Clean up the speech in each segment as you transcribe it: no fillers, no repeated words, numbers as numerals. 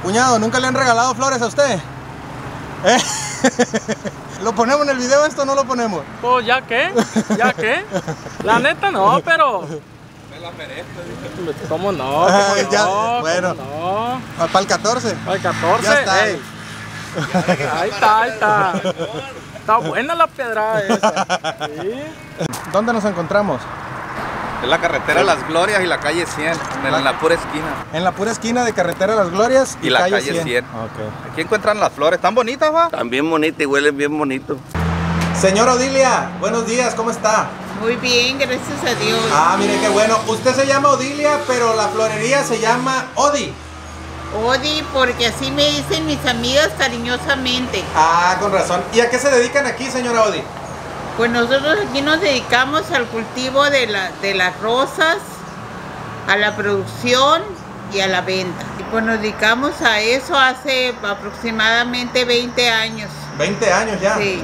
Cuñado, ¿nunca le han regalado flores a usted? ¿Eh? ¿Lo ponemos en el video esto o no lo ponemos? Pues ya qué, la neta no, pero me la merezco. ¿Cómo no? Ya, No? bueno, No? para el 14. Para el 14, Ya está. ey. Ahí está. Está buena la pedrada esa. ¿Sí? ¿Dónde nos encontramos? Es la carretera Las Glorias y la calle 100, en la pura esquina. En la pura esquina de Carretera Las Glorias Y la calle 100. Okay. Aquí encuentran las flores, ¿están bonitas, va? Están bien bonitas y huelen bien bonito. Señora Odilia, buenos días, ¿cómo está? Muy bien, gracias a Dios. Ah, mire qué bueno. Usted se llama Odilia, pero la florería se llama Odi. Odi, porque así me dicen mis amigas cariñosamente. Ah, con razón. ¿Y a qué se dedican aquí, señora Odi? Pues nosotros aquí nos dedicamos al cultivo de las rosas, a la producción y a la venta. Y pues nos dedicamos a eso hace aproximadamente 20 años. 20 años ya. Sí.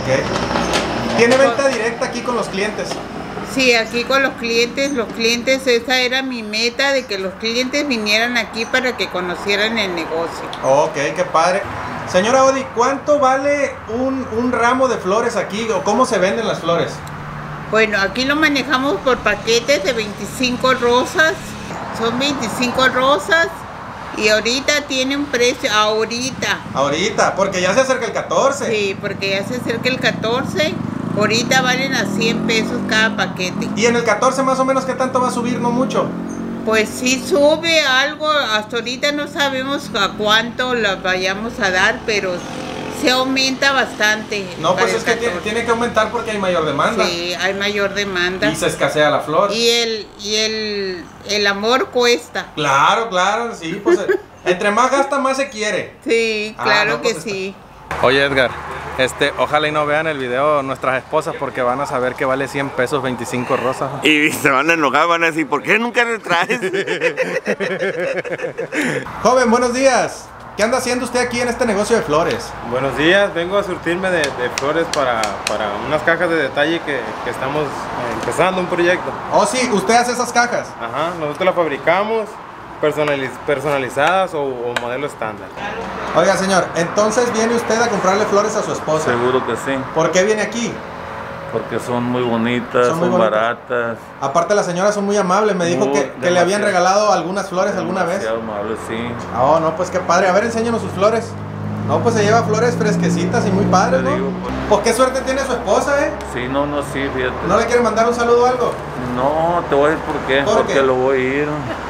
Ok. ¿Tiene venta directa aquí con los clientes? Sí, aquí con los clientes, esa era mi meta, de que los clientes vinieran aquí para que conocieran el negocio. Ok, qué padre. Señora Odi, ¿cuánto vale un ramo de flores aquí o cómo se venden las flores? Bueno, aquí lo manejamos por paquetes de 25 rosas, son 25 rosas y ahorita tiene un precio, Ahorita, porque ya se acerca el 14. Sí, porque ya se acerca el 14, ahorita valen a 100 pesos cada paquete. ¿Y en el 14 más o menos qué tanto va a subir? No mucho. Pues sí sube algo, hasta ahorita no sabemos a cuánto la vayamos a dar, pero se aumenta bastante. No, pues para es que el 14. tiene que aumentar porque hay mayor demanda. Sí, hay mayor demanda. Y se escasea la flor. Y el amor cuesta. Claro, sí, pues entre más gasta, más se quiere. Sí, claro no, pues que sí. Oye, Edgar, ojalá y no vean el video nuestras esposas porque van a saber que vale 100 pesos 25 rosas. Y se van a enojar, van a decir, ¿por qué nunca le traes? Joven, buenos días. ¿Qué anda haciendo usted aquí en este negocio de flores? Buenos días, vengo a surtirme de flores para unas cajas de detalle que estamos empezando un proyecto. Oh, sí, usted hace esas cajas. Ajá, nosotros las fabricamos personalizadas o modelo estándar. Oiga, señor, entonces viene usted a comprarle flores a su esposa. Seguro que sí, ¿Por qué viene aquí? porque son muy bonitas, Son muy son bonitas. baratas. Aparte, las señoras son muy amables. Me dijo que le habían regalado algunas flores alguna vez. Demasiado amable, sí. Oh, no, pues qué padre. A ver, enséñanos sus flores. No, pues se lleva flores fresquecitas y muy padres, Te ¿no? digo, Pues qué suerte tiene su esposa, ¿eh? Sí, sí, fíjate. ¿No le quiere mandar un saludo o algo? No, te voy a decir por qué. ¿Por Porque qué? lo voy a ir.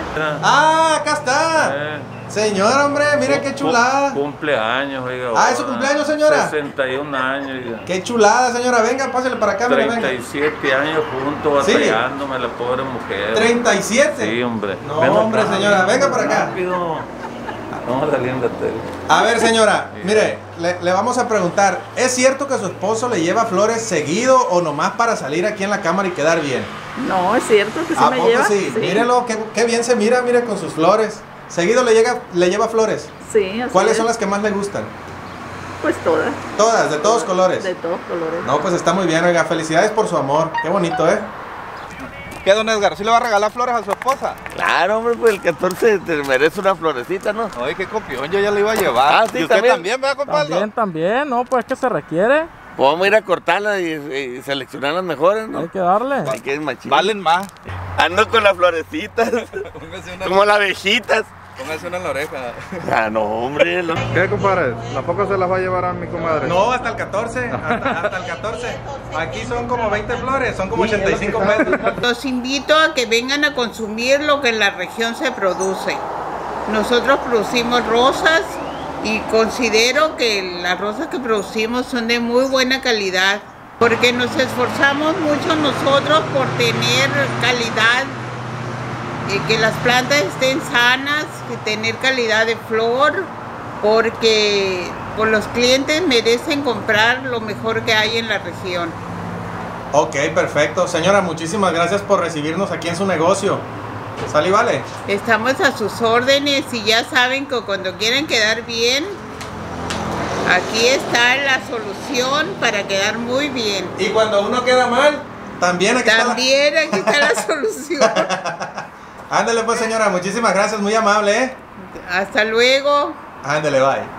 ¡Ah, acá está! Señor, hombre, mira qué chulada. Cumpleaños, oiga. Ah, ¿es su cumpleaños, señora? 61 años, oiga. Qué chulada, señora. Venga, pásele para acá, mira, venga. 37 años juntos Sí. batallándome, la pobre mujer. 37. Sí, hombre. No, Ven hombre, acá, señora, venga para acá. Rápido. Vamos saliendo de tele. A ver, señora, mire, le vamos a preguntar, ¿es cierto que su esposo le lleva flores seguido o nomás para salir aquí en la cámara y quedar bien? No, es cierto que sí ¿A me poco lleva. sí? Mírelo, qué bien se mira, mire, con sus flores. ¿Seguido le lleva flores? Sí, así ¿Cuáles es. son las que más le gustan? Pues todas. Todas, de todos colores. De todos colores. No, pues está muy bien, oiga, felicidades por su amor. Qué bonito, ¿eh? ¿Qué, don Edgar? ¿Sí le va a regalar flores a su esposa? Claro, hombre, pues el 14 te merece una florecita, ¿no? Ay, qué copión, yo ya le iba a llevar. Ah, sí, ¿Y usted también. también, ¿verdad, compadre? También, no, pues que se requiere. Vamos a ir a cortarlas y seleccionar las mejores, ¿no? Hay que darle. Hay que ir machín. Valen más. Ando con las florecitas, Póngase una, como las abejitas. póngase una en la oreja. Ah, no, hombre. ¿Qué, compadre? ¿Tampoco se las va a llevar a mi comadre? No, hasta el 14, hasta el 14. Aquí son como 20 flores, son como 85 pesos. Los invito a que vengan a consumir lo que en la región se produce. Nosotros producimos rosas y considero que las rosas que producimos son de muy buena calidad, porque nos esforzamos mucho nosotros por tener calidad, que las plantas estén sanas, que tener calidad de flor, porque pues, los clientes merecen comprar lo mejor que hay en la región. Ok, perfecto. Señora, muchísimas gracias por recibirnos aquí en su negocio. ¿Sale y vale? Estamos a sus órdenes y ya saben que cuando quieren quedar bien, aquí está la solución para quedar muy bien. Y cuando uno queda mal, también aquí También aquí está la solución. está. Ándale pues, señora, muchísimas gracias, muy amable, ¿eh? Hasta luego. Ándale, bye.